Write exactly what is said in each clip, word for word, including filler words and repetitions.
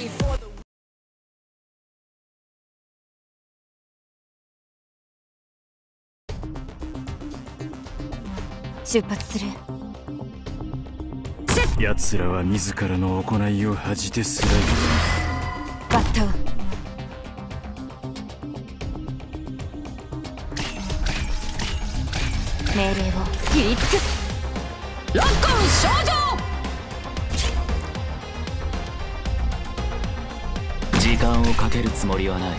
出発する。 奴らは自らの行いを恥じてスライバッタを命令を切り尽くす。ロックオン症状。 時間をかけるつもりはない。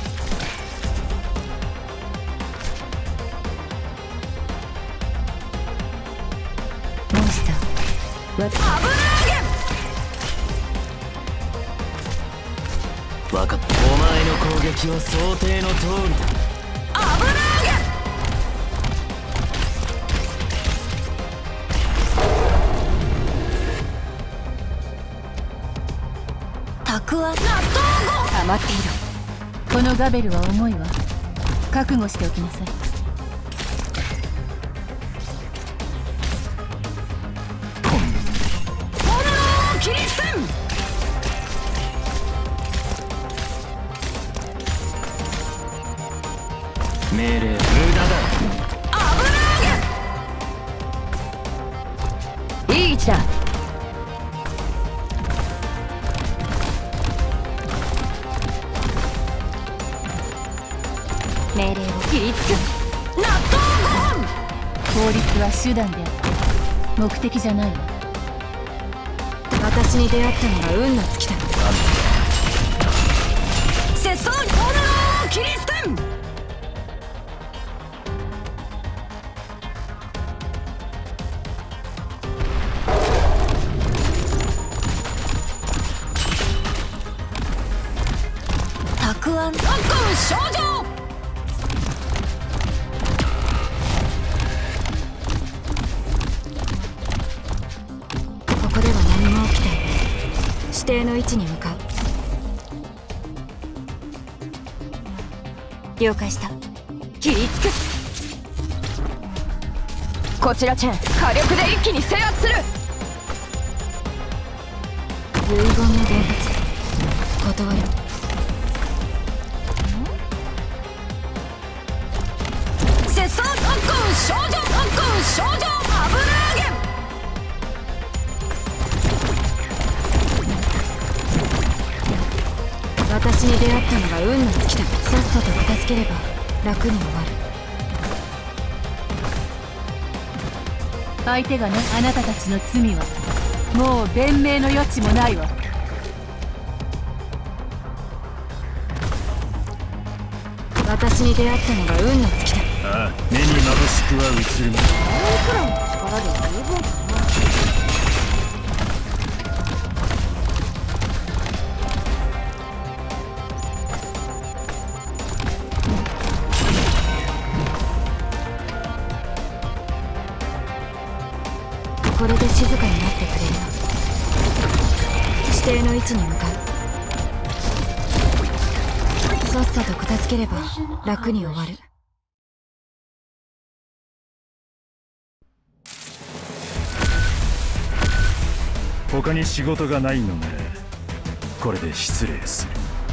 モンスター危ない。 分かった。お前の攻撃は想定の通りだ。 危ない。たくあん納豆後余っている。 このガベルは重いわ。覚悟しておきなさい。 炎を切り捨てん。 命令無駄だ。 危ない。いい位置だ。命令を切り尽くす。納豆ご飯。 法律は手段であって目的じゃないわ。 私に出会ったのが運の尽きた。拙僧に炎を切り捨てん。たくあんロックオン症状。ここでは何も起きていない。指定の位置に向かう。了解した。切り尽くす。こちらチェン火力で一気に制圧する。遺言の伝達断る。拙僧ロックオン症状。ロックオン症状。危ない。私に出会ったのが運の尽きた。さっさと片付ければ楽に終わる。 相手がね、あなたたちの罪はもう弁明の余地もないわ。 私に出会ったのが運の尽きた。 ああ、目にまぶしくは映るまい。 僕らの力で十分かな。これで静かになってくれるな。指定の位置に向かう。さっさと片付ければ楽に終わる。 他に仕事がないのならこれで失礼する。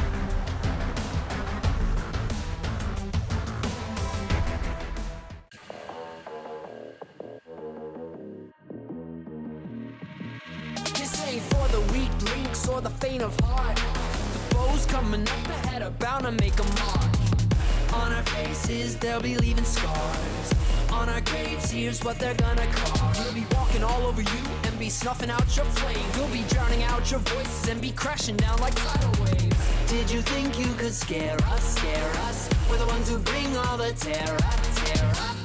For the weak links or the faint of heart, the foes coming up ahead are bound to make a mark. On our faces they'll be leaving scars. On our graves here's what they're gonna carve. We'll be walking all over you and be snuffing out your flame. We'll be drowning out your voices and be crashing down like tidal waves. Did you think you could scare us, scare us? We're the ones who bring all the terror, terror.